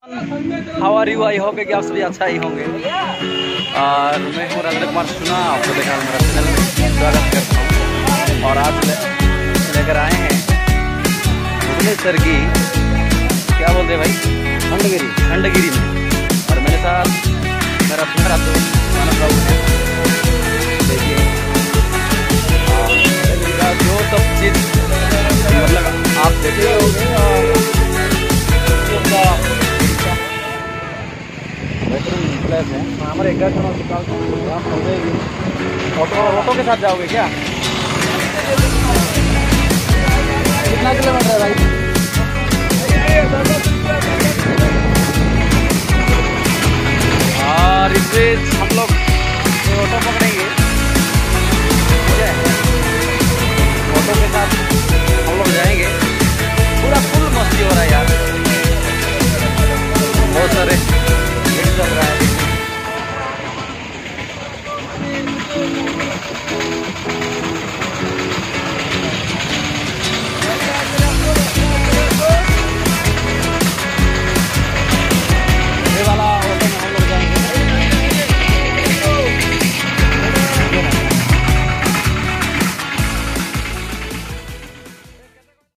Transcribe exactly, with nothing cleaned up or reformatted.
How are you? I hope कि आप सभी अच्छा ही होंगे। और मैं हूँ राजेंद्र कुमार सुना, आपको देखा मेरा चैनल में स्वागत करता हूँ। और आज लेकर आए हैं भुवनेश्वर की, क्या बोलते हैं भाई, खंडगिरी खंडगिरी में। और मेरे साथ मेरा प्यारा दोस्त मानव बाबू है। देखिए जो सब चीज़ मतलब आप देखे होंगे और हमारे एक ऑटो ऑटो के साथ जाओगे क्या? कितना किलोमीटर है भाई? और इससे हम लोग ऑटो पकड़ेंगे, ऑटो के साथ हम लोग जाएंगे। पूरा फुल मस्ती हो रहा है यार, बहुत सारे